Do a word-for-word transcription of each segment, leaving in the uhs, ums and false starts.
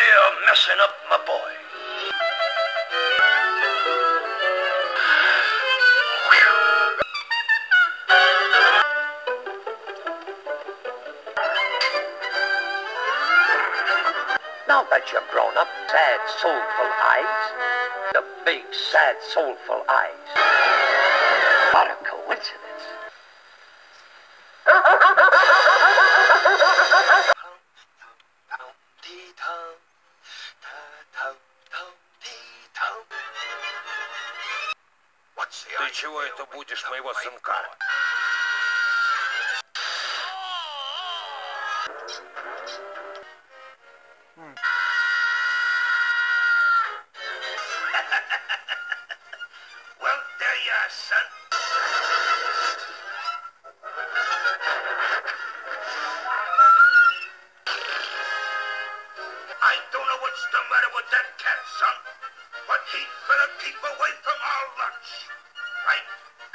here messing up my boy. Now that you're grown up, sad, soulful eyes, the big, sad, soulful eyes. What a coincidence. Ты чего это будешь моего сынка? Well, there you are, son. I don't know what's the matter with that cat, son, but he'd better keep away from our lunch, right?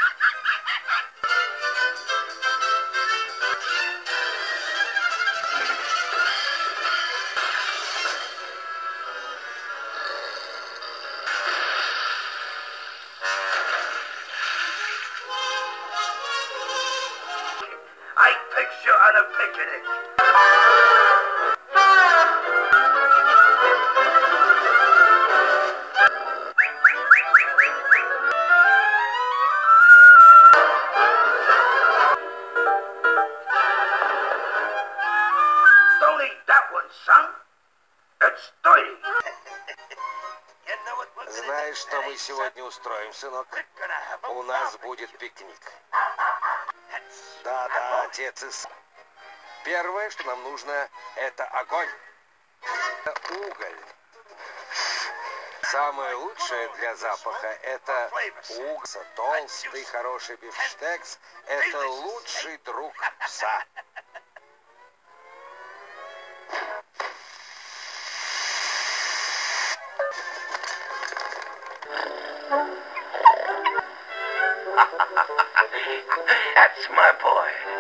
I picture on a picnic. Don't eat that one, son. It's dirty. Знаешь, что мы сегодня устроим, сынок? У нас будет пикник. Да-да, отец и сын. Первое, что нам нужно, это огонь. Это уголь. Самое лучшее для запаха – это уголь. Толстый, хороший бифштекс – это лучший друг пса. That's my boy.